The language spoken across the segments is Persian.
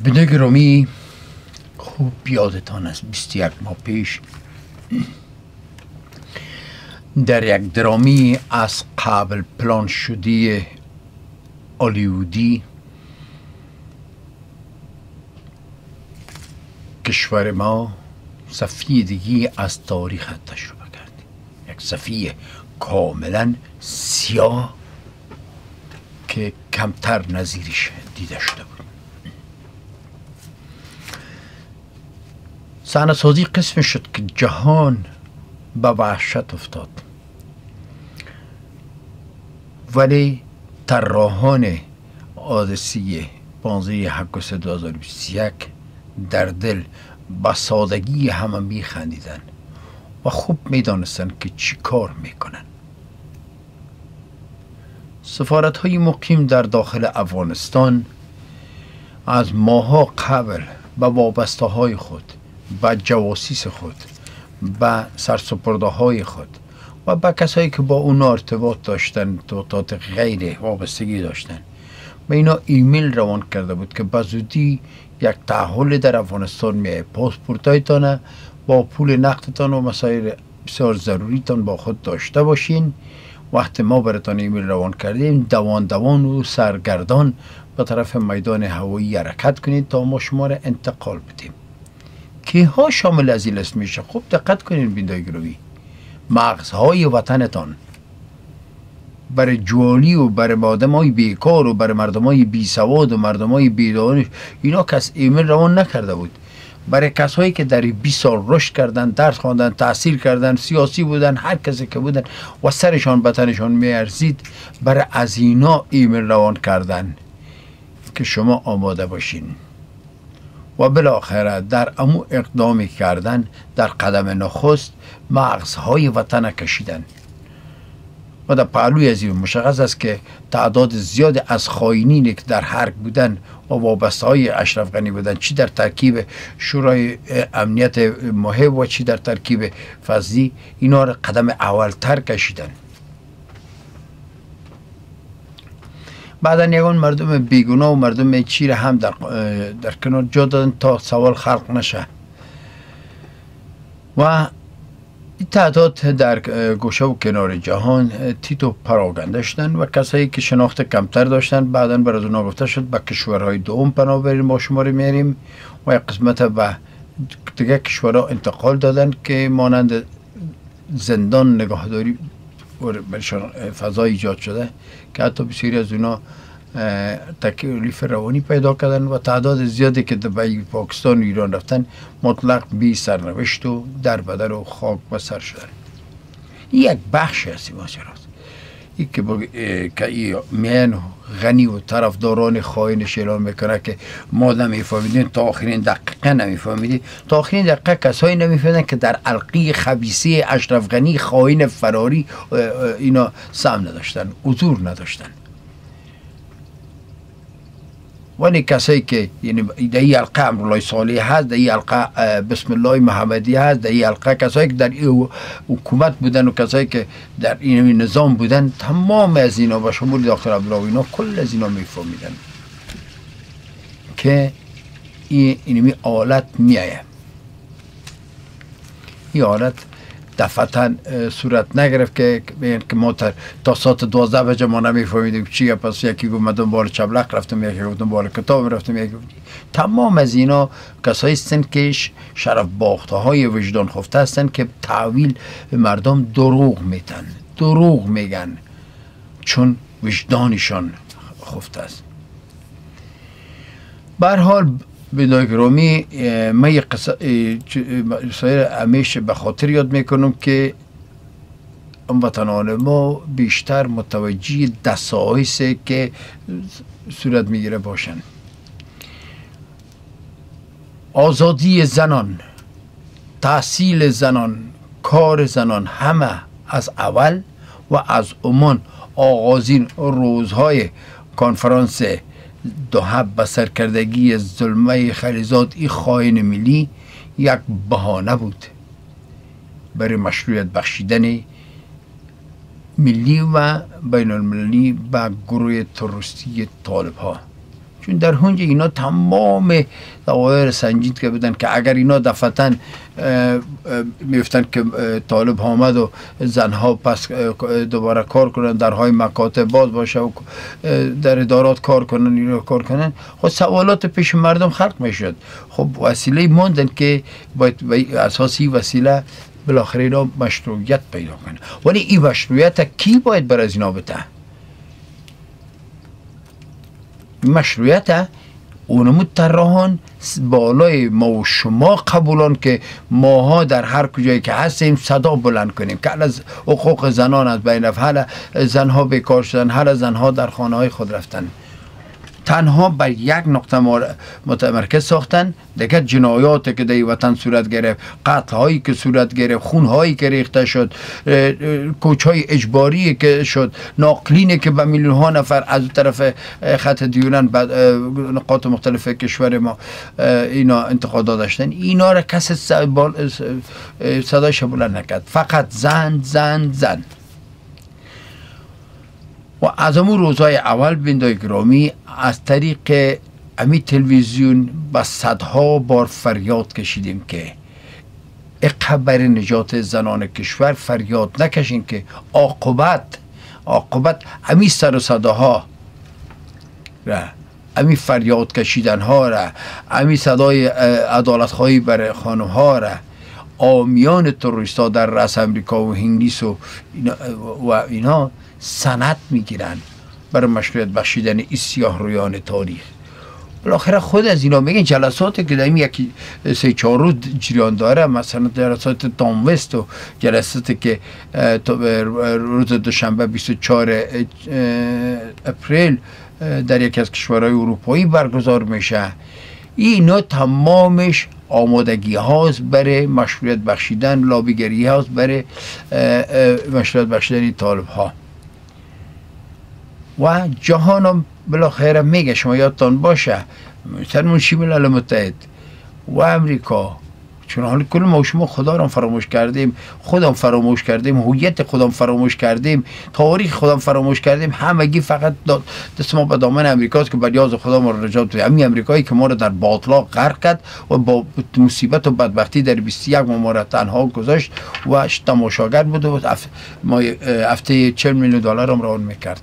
بینده گرامی، خوب یادتان است 21 ماه پیش در یک درامی از قبل پلان شده هالیوودی کشور ما صفحه دیگی از تاریخ تجربه کرد. یک صفحه کاملا سیاه که کمتر نظیرش دیده شده بود. صحنه سازی قسم شد که جهان به وحشت افتاد، ولی طراحان حادثه 15/8/2021 در دل با سادگی همه میخندیدن و خوب میدانستن که چی کار میکنن. سفارت های مقیم در داخل افغانستان از ماها قبل به وابسته های خود، به جواسیس خود، به سرسپرده های خود و به کسایی که با اونا ارتباط داشتن، ارتباطات غیر وابستگی داشتن، به اینا ایمیل روان کرده بود که به زودی یک تحول در افغانستان میه، پاسپورتایتان با پول نقدتان و مسائل بسیار ضروریتان با خود داشته باشین. وقتی ما براتان ایمیل روان کردیم، دوان و سرگردان به طرف میدان هوایی حرکت کنید تا ما شما را انتقال بدیم. که ها شامل از این لست میشه؟ خوب دقت کنید بیندای گروهی. مغزهای وطنتان برای جوالی و برای آدم های بیکار و برای مردم های بی سواد و مردم های بی دانش اینا کس ایمیل روان نکرده بود. برای کسایی که در 20 سال رشد کردن، درس خواندن، تحصیل کردن، سیاسی بودن، هر کسی که بودن و سرشان بطنشان میارزید، برای از اینا ایمیل روان کردن که شما آماده باشین. و بالاخره در امو اقدامی کردن در قدم نخست مغزهای وطن کشیدن و در پهلوی از این مشخص است که تعداد زیاد از خائنینی که در حرب بودن و وابسته های اشرف غنی بودن، چی در ترکیب شورای امنیت محب و چی در ترکیب فضلی، اینا را قدم اولتر کشیدن. بعدا یگان مردم بیگناه و مردم چی را هم در کنار جا دادن تا سوال خلق نشه و این تعداد در گوشه و کنار جهان تیت و پراگنده شدن و کسایی که شناخت کمتر داشتن بعدا بر از اونا گفته شد به کشورهای دوم پناه بریم، ما شما رو میاریم و یک قسمت به دیگه کشورها انتقال دادن که مانند زندان نگاهداری برشان فضا ایجاد شده که حتی بسیاری از اونا تکلیف روانی پیدا کردن و تعداد زیادی که به پاکستان و ایران رفتن مطلق بی سرنوشت و در بدر و خاک بسر شدن. یک بخش هستی ماجراست این که میان غنی و طرفداران خائنش اعلان میکنه که ما نمیفهمیدیم، تا آخرین دقیقه نمیفهمیدیم. تا آخرین دقیقه کسایی نمیفهمیدن که در حلقه خبیثه اشرف غنی خائن فراری اینا سهم نداشتن، حضور نداشتن. ولی کسایی که یعنی در این حلقه امرالله صالح هست، در این حلقه بسم الله محمدی هست، در این حلقه کسایی که در این حکومت بودن و کسایی که در این نظام بودن، تمام از اینا با شمول دکتر عبدالله اینا کل از اینا میفهمیدن که این آلت میایه. این آلت دفعتا صورت نگرفت که ما تا ساعت 12 بجه ما نمیفهمیدیم چیه. پس یکی گفت من دنبال چبلق رفتم، یکی گفت دنبال کتاب رفتم، یکی گفت. تمام از اینا کسایی هستند که شرف باخته های وجدان خفته هستند که تحویل مردم دروغ میتن، دروغ میگن چون وجدانشان خفته است. به هر حال بیندای گرامی، من یک قصه همیشه به خاطر یاد میکنم که هموطنان ما بیشتر متوجه دسایس که صورت میگیره باشن. آزادی زنان، تحصیل زنان، کار زنان، همه از اول و از عمان آغازین روزهای کنفرانس دوحه به سرکردگی ظلمه خلیزات ای خائن ملی یک بهانه بود برای مشروعیت بخشیدن ملی و بین المللی به گروه تروریستی طالب ها چون در اونجا اینا تمام دوایر سنجید که بودن که اگر اینا دفعتا میفتن که طالب آمد و زنها پس دوباره کار کنن، درهای مکاتب باز باشه و در ادارات کار کنن، اینا کار کنن، خب سوالات پیش مردم خلق میشد. خب وسیله موندن که باید اساسی وسیله بالاخره اینا مشروعیت پیدا کنه. ولی این مشروعیت کی باید بر از اینا بده؟ مشروعیت اونمو طراحان بالای ما و شما قبولان که ماها در هر کجایی که هستیم صدا بلند کنیم که از حقوق زنان از بین رفت، حالا زنها بیکار شدن، حالا زنها در خانه های خود رفتن. تنها بر یک نقطه متمرکز ساختن، دیگه جنایاتی که در وطن صورت گرفت، قتل هایی که صورت گرفت، خون هایی که ریخته شد، کوچ های اجباری که شد، ناقلینی که به میلیون ها نفر از طرف خط دیونن نقاط مختلف کشور ما اینا انتقادات داشتن، اینا را کسی صدایش بلند نکرد. فقط زن زن زن. و از امون روزهای اول بینندگان گرامی از طریق امی تلویزیون با صدها بار فریاد کشیدیم که اقبر نجات زنان کشور فریاد نکشین که عاقبت امی سر و صداها را، امی فریاد کشیدن ها را، امی صدای عدالت خواهی بر خانم ها را آمیان تروریستا در رأس امریکا و انگلیس و اینا سند میگیرن برای مشروعیت بخشیدن این سیاه رویان تاریخ. بالاخره خود از اینا میگن جلساتی که در یکی 3-4 روز جریان داره، مثلا جلسات تاموست و جلساتی که روز دوشنبه 24 اپریل در یکی از کشورهای اروپایی برگزار میشه، اینا تمامش آمادگی هاست برای مشروعیت بخشیدن، لابیگری هاست برای مشروعیت بخشیدن طالب ها. و جهان هم بالاخره میگه، شما یادتان باشه مثلا منشی ملل متحد و امریکا، چون حالا کل ما شما خدا را فراموش کردیم، خودم فراموش کردیم، هویت خودم فراموش کردیم، تاریخ خودم فراموش کردیم، همگی فقط دست ما به دامن امریکاست که بریاز خدا ما را نجات بده. همین امریکایی که ما را در باطلاق غرق کرد و با مصیبت و بدبختی در 21 ما را تنها گذاشت و تماشاگر بود و ما هفته 40 میلیون دلار هم را میکرد.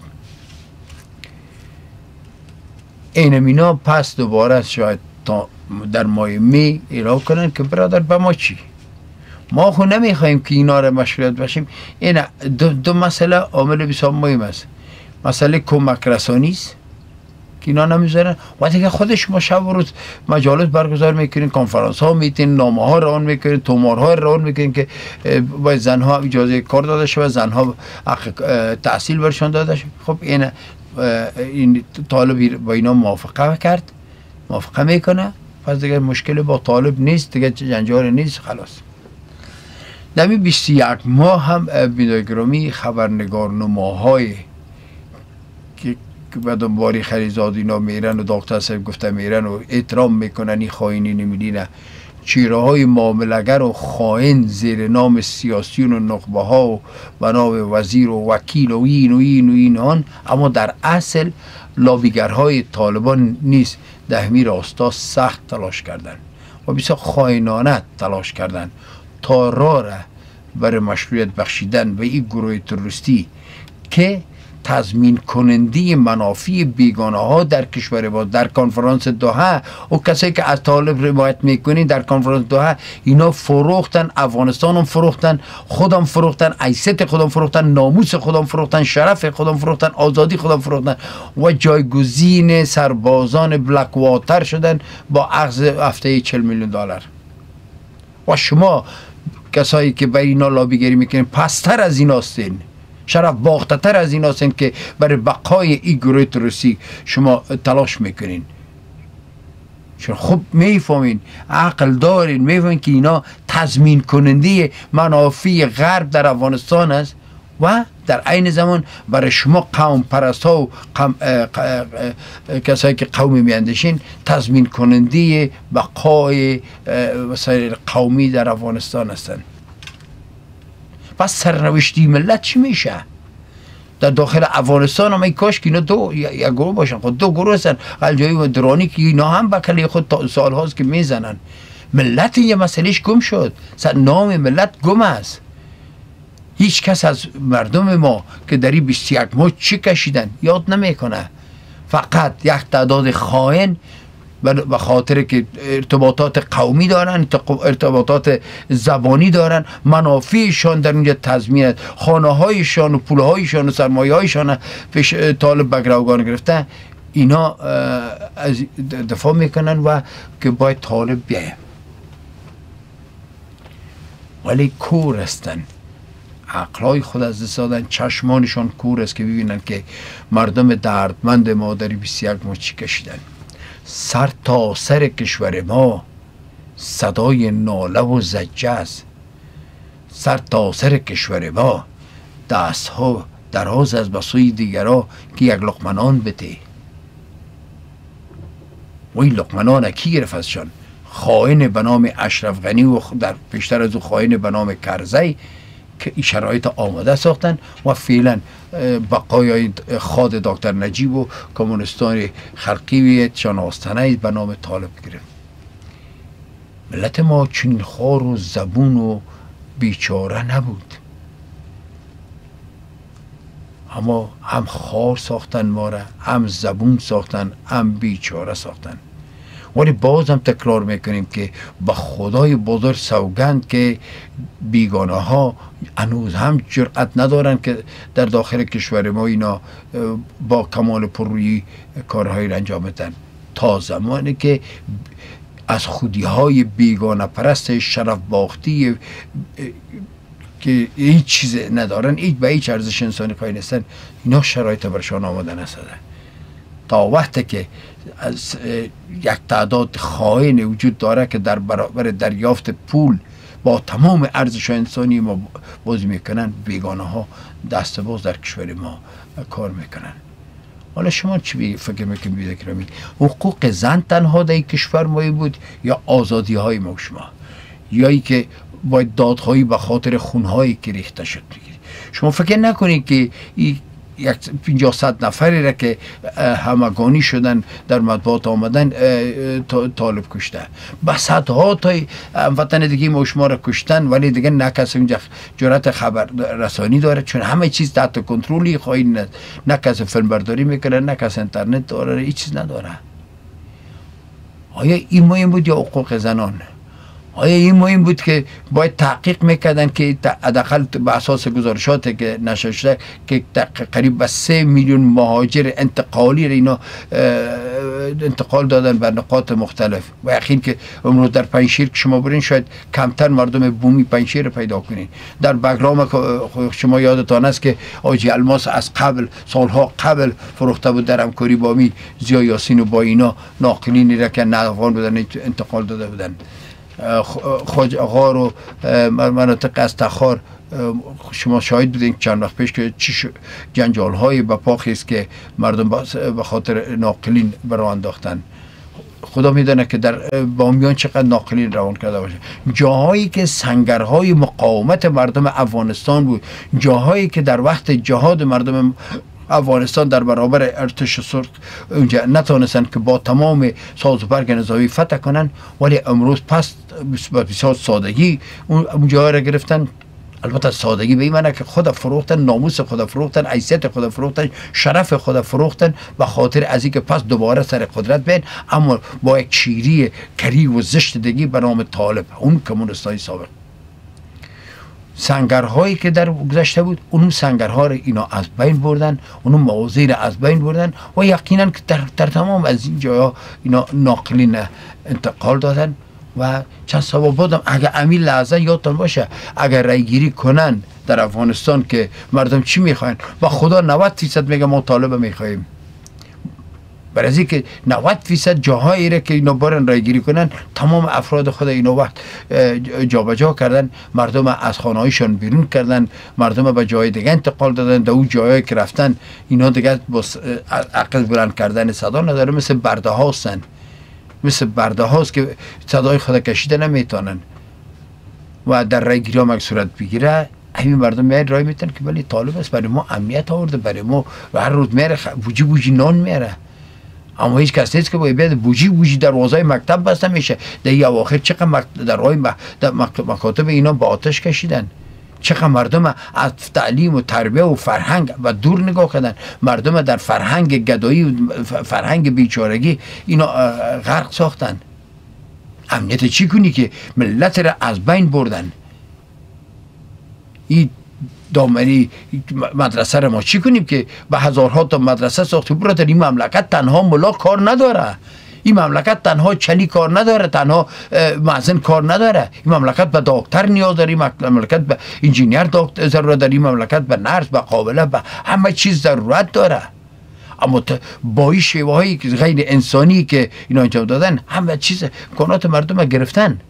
اینا پس دوباره شاید تا در ماه می اعلام کنن که برادر به ما چی؟ ما خو نمیخوایم که اینا را مشروعیت بخشیم. این دو مسئله عامل بسیار مهم است. مسئله کمک رسانی است که اینا نمیذارن، و دیگه خودش ما شب و روز مجالس برگزار میکنین، کنفرانس ها میتین، نامه ها ران میکنین، تومارها ران میکنین که باید زنها اجازه کار داده شود، زنها تحصیل برشان داده شود. خب این طالب با اینا موافقه میکنه، پس دیگه مشکل با طالب نیست، دیگه جنجال نیست، خلاص. در 21 ماه هم بینندگان گرامی خبرنگار نماهای که به دنبال خلیزاد اینا میرن و دکتر صاحب گفته میرن و احترام میکنن، این خائنی نمیدینه، چیره های معاملگر و خائن زیر نام سیاسیون و نخبه ها و بنام وزیر و وکیل و این آن، اما در اصل لابیگرهای طالبان نیست. در همین راستا سخت تلاش کردن و بسیار خائنانه تلاش کردن تا راه را برای مشروعیت بخشیدن به این گروه تروریستی که تضمین کننده منافع بیگانه ها در کشور ما، در کنفرانس دوحه و کسایی که از طالب حمایت میکنین در کنفرانس دوحه، اینا فروختن، افغانستان هم فروختن، خودم فروختن، حیثیت خودم فروختن، ناموس خودم فروختن، شرف خودم فروختن، آزادی خودم فروختن و جایگزین سربازان بلک واتر شدن با اخذ هفته 40 میلیون دلار. و شما کسایی که برای اینا لابیگری میکنین پستر از این هستین، شرف باختتر از این هستین که برای بقای این گروه تروریستی شما تلاش میکنین. چون خب میفهمین، عقل دارین، میفهمین که اینا تضمین کننده منافع غرب در افغانستان است و در عین زمان برای شما قوم پرست ها و کسایی که قومی میاندیشین تضمین کننده بقای وسایل قومی در افغانستان هستند. پس سرنوشتی ملت چی میشه؟ در داخل افغانستان هم ای کاش که اینا یک گروه باشن. خود دو گروه هستن، الجایی و درانی، که اینا هم بکلی خود سال هاست که میزنن. ملت یه مسئلهش گم شد، نام ملت گم است. هیچ کس از مردم ما که در این 21 ماه چی کشیدن یاد نمیکنه. فقط یک تعداد خائن به خاطر که ارتباطات قومی دارن، ارتباطات زبانی دارن، منافعشان در اونجا تضمین، خانه هایشان و پول هایشان و سرمایه هایشان پیش طالب بگروگان گرفته، اینا از دفاع میکنن و که باید طالب بیایم. ولی کور هستن، عقلای خود از دست دادن، چشمانشان کور است که ببینن که مردم دردمند ما در 21 ماه چی کشیدن. سر تا سر کشور ما صدای ناله و زجه است. سر تا سر کشور ما دست ها دراز از به سوی دیگرها که یک لقمه نان بده. و این لقمه نان کی گرفت ازشان؟ خائن به نام اشرف غنی و در پیشتر از او خائن به نام کرزی که این شرایط آماده ساختن و فعلا بقایای خاد دکتر نجیب و کمونستان خلقی چان آستانه به نام طالب گرفت. ملت ما چنین خوار و زبون و بیچاره نبود، اما هم خوار ساختن ما را، هم زبون ساختن، هم بیچاره ساختن. ولی باز هم تکرار میکنیم که با خدای بزرگ سوگند که بیگانه ها هنوز هم جرأت ندارن که در داخل کشور ما اینا با کمال پررویی کارهایی را انجام بدن، تا زمانی که از خودی های بیگانه پرست شرف باختی که هیچ چیز ندارن، هیچ به هیچ ارزش انسانی قائل نیستن، اینا شرایط برشان آماده نشده. تا وقتی که از یک تعداد خائن وجود داره که در برابر دریافت پول با تمام ارزش انسانی ما بازی میکنن، بیگانه ها دست باز در کشور ما کار میکنن. حالا شما چی فکر میکنید بیده کرمی؟ حقوق زن تنها در کشور ما بود یا آزادی های ما شما؟ یا ای که باید دادهایی به خاطر خونهایی که ریخته شد بگیرید؟ شما فکر نکنید که یک 50-100 نفری را که همگانی شدن در مطبوعات آمدن طالب کشته، به صدها تا وطن دیگه ما شما را کشتن، ولی دیگه نه کسی اونجا جرأت خبر رسانی داره، چون همه چیز تحت کنترلی خواهی، نه کسی فیلم برداری میکنه، نه کسی اینترنت داره، هیچ چیز نداره. آیا این مهم بود یا حقوق زنان؟ آیا این مهم بود که باید تحقیق میکردن که حداقل به اساس گزارشات که نشر شده که قریب به 3 میلیون مهاجر انتقالی را اینا انتقال دادن به نقاط مختلف، و یقین که امروز در پنجشیر که شما برین شاید کمتر مردم بومی پنجشیر رو پیدا کنین. در بگرام شما یادتان است که آجی الماس از قبل، سالها قبل فروخته بود در همکاری با ضیا یاسین و با اینا ناقلینی را که افغان بودن انتقال داده بودن. خواجه غار و مناطق از تخار شما شاهد بودین چند وقت پیش که چی جنجال های بپاخی است که مردم به خاطر ناقلین برای انداختن. خدا میدونه که در بامیان چقدر ناقلین روان کرده باشه. جاهایی که سنگرهای مقاومت مردم افغانستان بود، جاهایی که در وقت جهاد مردم افغانستان در برابر ارتش سرخ اونجا نتونستن که با تمام ساز و برگ نظامی فتح کنن، ولی امروز پس بسیار سادگی اون جاها را گرفتن. البته سادگی به این معنی که خود فروختن، ناموس خود فروختن، حیثیت خود فروختن، شرف خود فروختن به خاطر از اینکه پس دوباره سر قدرت بین، اما با یک چیری کری و زشت دیگه به نام طالب، اون کمونستای سابق. سنگرهایی که در گذشته بود، اون سنگرها رو اینا از بین بردن، اون مواضع رو از بین بردن و یقینا که در تمام از این جاها اینا ناقلین انتقال دادن. و چند سال بعدم اگر امیل لحظه یادتان باشه، اگر رای گیری کنن در افغانستان که مردم چی میخواین، با خدا 90% میگه ما طالب میخوایم. برای از اینکه 90% جاهایی را که اینا برن رای گیری کنن، تمام افراد خود اینا وقت جابجا کردن، مردم از خانهایشان بیرون کردن، مردم به جای دیگه انتقال دادن، در اون جاهایی که رفتن اینا دیگه با عقل بلند کردن صدا نداره، مثل برده هاستن، مثل برده هاست که صدای خود کشیده نمیتونن. و در رای گیری هم اگه صورت بگیره همین مردم میاد رای میتن که ولی طالب است، برای ما امنیت آورده، برای ما هر روز میره بوجی نان میاره. اما هیچ کس نیست که باید بیاد بوجی دروازه مکتب بسته میشه. در این اواخر چقدر در مکاتب اینا با آتش کشیدن، چقدر مردم از تعلیم و تربیه و فرهنگ و دور نگاه کردن، مردم در فرهنگ گدایی و فرهنگ بیچارگی اینا غرق ساختن. امنیت چی کنی که ملت را از بین بردن؟ این دامنی مدرسه را ما چی کنیم که به هزارها تا مدرسه ساختیم؟ برادر این مملکت تنها ملا کار نداره، این مملکت تنها چلی کار نداره، تنها معزن کار نداره. این مملکت به دکتر نیاز داره، این مملکت به انجینیر ضرورت داره، این مملکت به نرس، به قابله، به همه چیز ضرورت داره. اما با این شیوه های غیر انسانی که اینا انجام دادن همه چیز امکانات مردم گرفتن.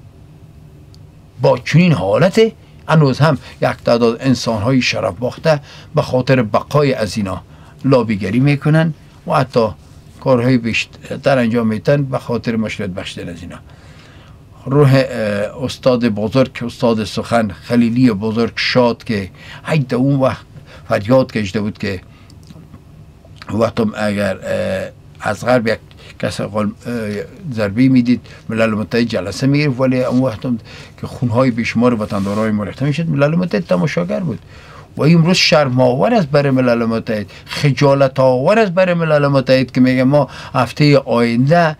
با چنین حالت هنوز هم یک تعداد انسان های شرف باخته به خاطر بقای از اینا لابیگری میکنن و حتی کارهای بیشتر انجام میتن به خاطر مشروعیت بخشیدن از اینا. روح استاد بزرگ، استاد سخن خلیلی بزرگ شاد که حید اون وقت فریاد کشیده بود که وقتم اگر از غرب یک کس ضربه میدید ملل متحد جلسه میگرفت، ولی اون وقت که خونهای بیشمار وطندارای ما ریخته میشد ملل متحد تماشاگر بود. و امروز شرم آور است برای ملل متحد، خجالت آور است برای ملل متحد که میگه ما هفته آینده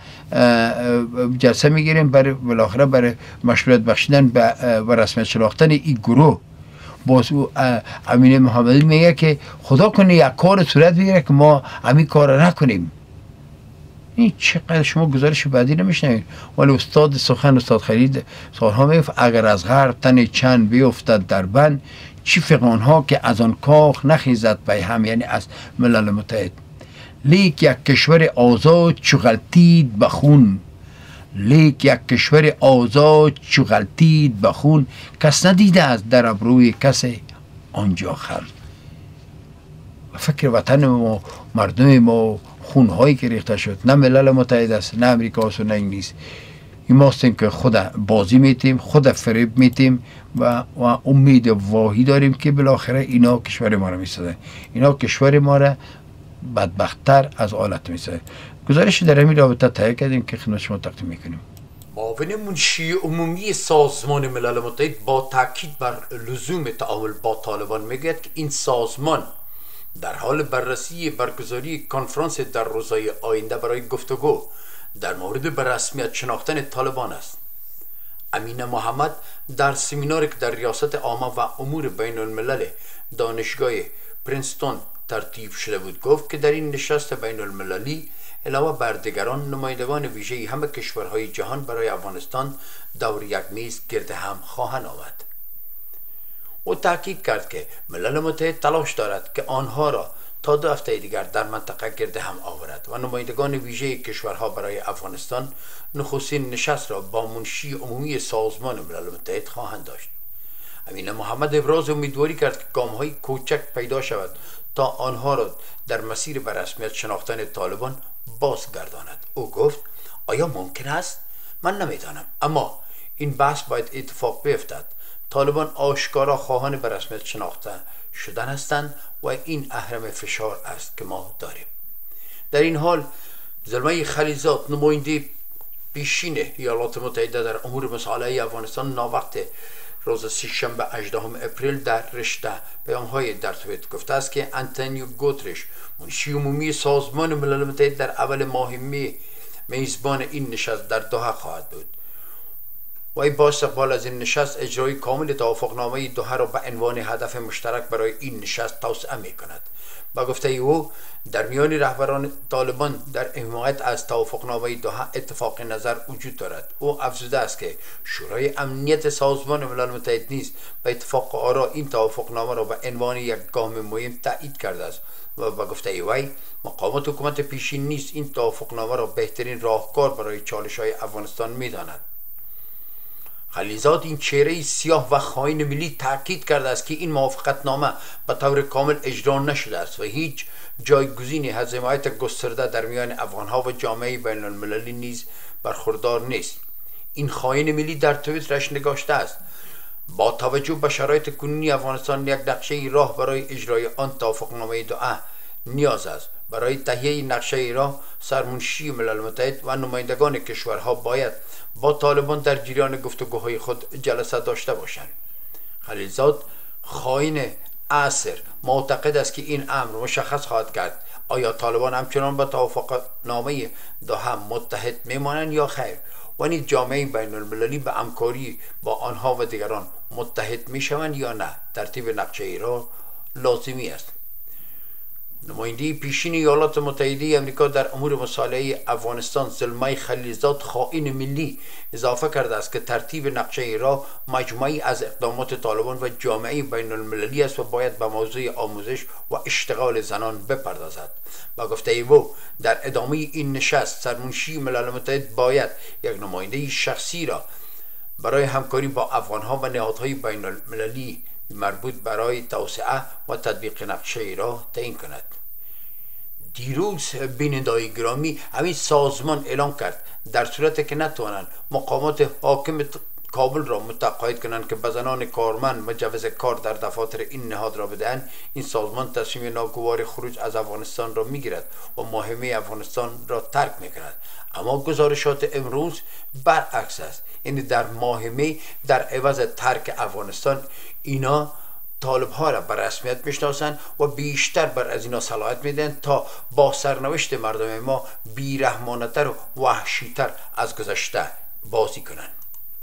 جلسه میگیریم برای بالاخره برای مشروعیت بخشیدن و رسمیت شناختن این گروه. باز امین محمدی میگه که خدا کنه یک کار صورت بگیره که ما همین کار نکنیم. این چقدر شما گزارش بعدی نمیشنوید. ولی استاد سخن استاد خلید سالها میگفت اگر از غرب تن چند بیفتد در بند، چی فغانها که از آن کاخ نخیزد به هم، یعنی از ملل متحد. لیک یک کشور آزاد چو غلطید بخون، لیک یک کشور آزاد چو غلطید بخون، کس ندیده از در ابروی کسی آنجا خر. فکر وطن ما، مردم ما، خونهایی که ریخته شد نه ملل متحد است، نه امریکا است و نه انگلیس. این ماستیم که خود بازی میتیم، خود فریب میتیم و امید واهی داریم که بالاخره اینا کشور ما را میسازن، اینا کشور ما را بدبختتر از حالت میسازن. گزارش در همین رابطه تهیه کردیم که خدمت شما تقدیم میکنیم. معاون منشی عمومی سازمان ملل متحد با تاکید بر لزوم تعامل با طالبان میگوید که این سازمان در حال بررسی برگزاری کنفرانس در روزهای آینده برای گفتگو در مورد به رسمیت شناختن طالبان است. امین محمد در سمیناری که در ریاست عامه و امور بین الملل دانشگاه پرینستون ترتیب شده بود گفت که در این نشست بین المللی علاوه بر دیگران نمایندگان ویژه همه کشورهای جهان برای افغانستان دور یک میز گرد هم خواهند آمد. او تاکید کرد که ملل متحد تلاش دارد که آنها را تا 2 هفته دیگر در منطقه گرد هم آورد و نمایندگان ویژه کشورها برای افغانستان نخستین نشست را با منشی عمومی سازمان ملل متحد خواهند داشت. امین محمد ابراز امیدواری کرد که گام‌های کوچک پیدا شود تا آنها را در مسیر به رسمیت شناختن طالبان بازگرداند. او گفت آیا ممکن است؟ من نمیدانم، اما این بحث باید اتفاق بیفتد. طالبان آشکارا خواهان به رسمیت شناخته شدن هستند و این اهرم فشار است که ما داریم. در این حال زلمه خلیزات نماینده پیشین ایالات متحده در امور مسائل افغانستان ناوقت روز سه‌شنبه 18 اپریل در رشته پیام‌های در توییت گفته است که انتونیو گوترش منشی عمومی سازمان ملل متحد در اول ماه می میزبان این نشست در دوحه خواهد بود. و با استقبال از این نشست اجرای کامل توافقنامه دوحه را به عنوان هدف مشترک برای این نشست توسعه می کند. با گفته او در میان رهبران طالبان در حمایت از توافقنامه دوحه اتفاق نظر وجود دارد. او افزوده است که شورای امنیت سازمان ملل متحد نیز به اتفاق آرا این توافقنامه را به عنوان یک گام مهم تایید کرده است و با گفته وی مقامات حکومت پیشین نیز این توافقنامه را بهترین راهکار برای چالش‌های افغانستان می‌داند. خلیزات این چهره سیاه و خائن ملی تاکید کرده است که این موافقتنامه به طور کامل اجرا نشده است و هیچ جایگزینی از حمایت گسترده در میان افغانها و جامعه بین المللی نیز برخوردار نیست. این خائن ملی در توییترش نگاشته است با توجه به شرایط کنونی افغانستان یک نقشه راه برای اجرای آن توافقنامه دو نیاز است. برای تهیه نقشه راه سرمنشی ملل متحد و نمایندگان کشورها باید با طالبان در جریان گفتگوهای خود جلسه داشته باشند. خلیلزاد خائن عصر معتقد است که این امر مشخص خواهد کرد آیا طالبان همچنان به توافقنامه دوحه متحد میمانند یا خیر و نیز جامعه بین المللی به همکاری با آنها و دیگران متحد میشوند یا نه. ترتیب نقشه راه لازمی است. نماینده پیشین ایالات متحده آمریکا در امور مصالحه افغانستان زلمای خلیلزاد خائن ملی اضافه کرده است که ترتیب نقشه راه مجموعی از اقدامات طالبان و جامعه بین المللی است و باید به موضوع آموزش و اشتغال زنان بپردازد. با گفته او در ادامه این نشست سرمنشی ملل متحد باید یک نماینده شخصی را برای همکاری با افغانها و نهادهای بین المللی مربوط برای توسعه و تطبیق نقشه راه تعیین کند. دیروز بینندگان گرامی همین سازمان اعلام کرد در صورتی که نتوانند مقامات حاکم کابل را متقاعد کنند که به زنان کارمند مجوز کار در دفاتر این نهاد را بدهند، این سازمان تصمیم ناگوار خروج از افغانستان را میگیرد و مهمه افغانستان را ترک میکند. اما گزارشات امروز برعکس است. یعنی در مهمه در عوض ترک افغانستان اینا طالب ها را به رسمیت میشناسند و بیشتر بر از اینا صلاحیت میدن تا با سرنوشت مردم ما بیرحمانه‌تر و وحشی‌تر از گذشته بازی کنند.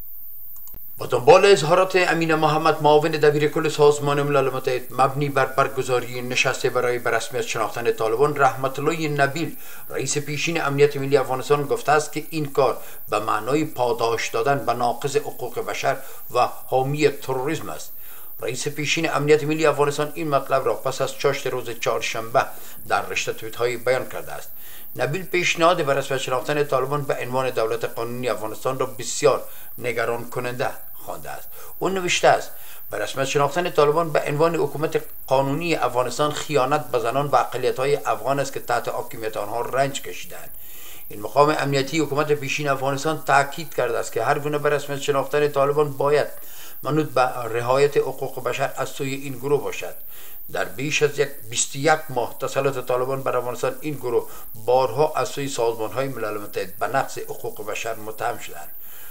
با دنبال اظهارات امین محمد معاون دبیر کل سازمان ملل متحد مبنی بر برگزاری نشست برای به رسمیت شناختن طالبان، رحمت الله نبیل رئیس پیشین امنیت ملی افغانستان گفته است که این کار به معنای پاداش دادن به ناقض حقوق بشر و حامی تروریسم است. رئیس پیشین امنیت ملی افغانستان این مطلب را پس از چاشت روز چهارشنبه در رشته توییت‌های بیان کرده است. نبیل پیشنهاد به رسمیت شناختن طالبان به عنوان دولت قانونی افغانستان را بسیار نگران کننده خوانده است. او نوشته است به رسمیت شناختن طالبان به عنوان حکومت قانونی افغانستان خیانت به زنان و اقلیت‌های افغان است که تحت حاکمیت آنها رنج کشیدند. این مقام امنیتی حکومت پیشین افغانستان تاکید کرده است که هر گونه به رسمیت شناختن طالبان باید منوط به رعایت حقوق بشر از سوی این گروه باشد. در بیش از 21 ماه تسلط طالبان بر افغانستان این گروه بارها از سوی سازمان‌های ملل متحد به نقض حقوق بشر متهم شدند.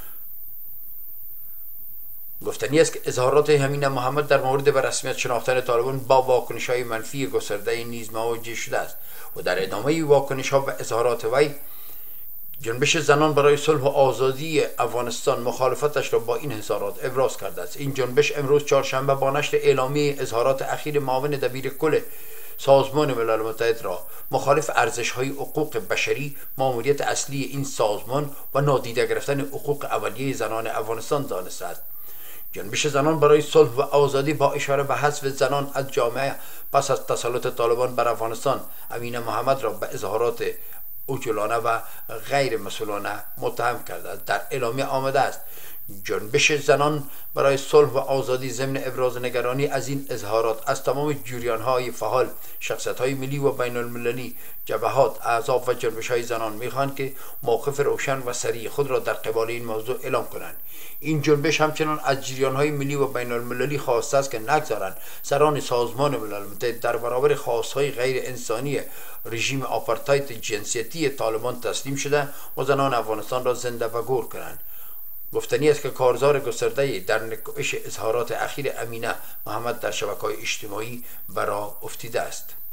گفتنی است که اظهارات امین محمد در مورد به رسمیت شناختن طالبان با واکنش‌های منفی گسترده نیز مواجه شده است و در ادامه واکنش‌ها به اظهارات وی جنبش زنان برای صلح و آزادی افغانستان مخالفتش را با این اظهارات ابراز کرده است. این جنبش امروز چهارشنبه با نشر اعلامیه اظهارات اخیر معاون دبیر کل سازمان ملل متحد را مخالف ارزش‌های حقوق بشری، ماموریت اصلی این سازمان و نادیده گرفتن حقوق اولیه زنان افغانستان دانسته است. جنبش زنان برای صلح و آزادی با اشاره به حذف زنان از جامعه پس از تسلط طالبان بر افغانستان امین محمد را به اظهارات عجولانه و غیر مسئولانه متهم کرده است. در اعلامیه آمده است جنبش زنان برای صلح و آزادی ضمن ابراز نگرانی از این اظهارات از تمام جریان‌های فعال، شخصیت‌های ملی و بین المللی، جبهات، احزاب و جنبش‌های زنان می‌خواهند که موقف روشن و صریح خود را در قبال این موضوع اعلام کنند. این جنبش همچنان از جریان‌های ملی و بین المللی خواسته است که نگذارند سران سازمان ملل متحد در برابر خواست‌های غیر انسانی رژیم آپارتاید جنسیتی طالبان تسلیم شده و زنان افغانستان را زنده و گور کنند. گفتنی است که کارزار گسترده در نکوش اظهارات اخیر امینه محمد در شبکه‌های اجتماعی برا افتیده است.